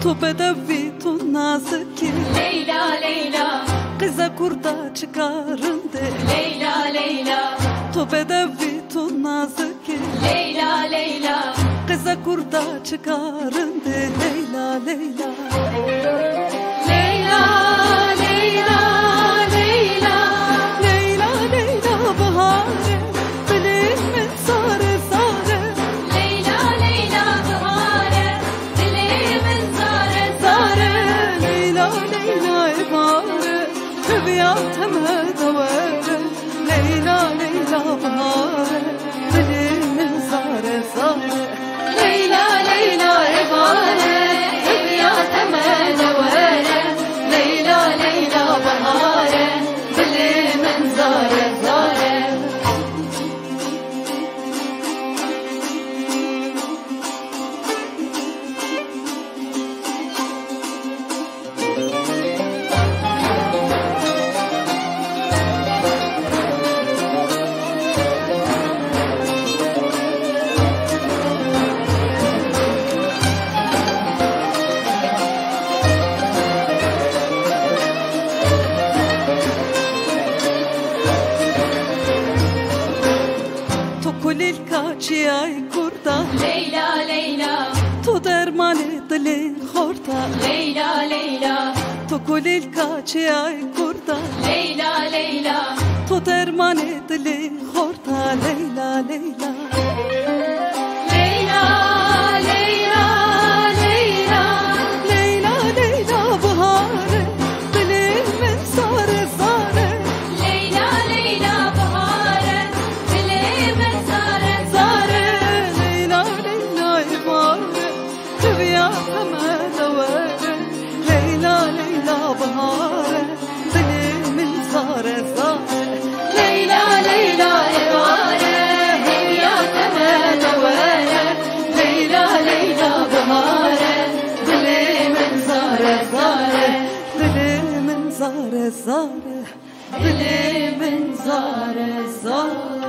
تو بدوی تو نازکی لیلا لیلا قزا کردا چکارنده لیلا لیلا تو بدوی تو نازکی لیلا لیلا قزا کردا چکارنده لیلا لیلا لیلا لیلا لیلا لیلا لیلا بهاره دلی من ساره ساره لیلا لیلا بهاره دلی من زاره زاره لیلا لیلا بهاره طبیعتم دواره لیلا لیلا بهاره دلی من ساره ساره لیلا لیلا بهاره طبیعتم دواره لیلا لیلا بهاره دلی من زاره زاره کلیل کاچی ای کردا لیلا لیلا تو درمان دلی خوردا لیلا لیلا تو کلیل کاچی ای کردا لیلا لیلا تو درمان دلی خوردا لیلا لیلا لیلا لیلا لیلا لیلا لیلا بهاره دلی من ساره ساره لیلا لیلا بهاره دلی من زاره زاره لیلا لیلا بهاره طبیعتم دواره لیلا لیلا بهاره دلی من ساره ساره لیلا لیلا بهاره طبیعتم دواره لیلا لیلا بهاره دلی من زاره زاره دلی من زاره زاره دلی من زاره زاره